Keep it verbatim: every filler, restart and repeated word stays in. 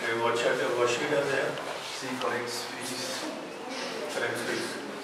Okay, what sheet, what sheet are there? See, correct space. Correct space.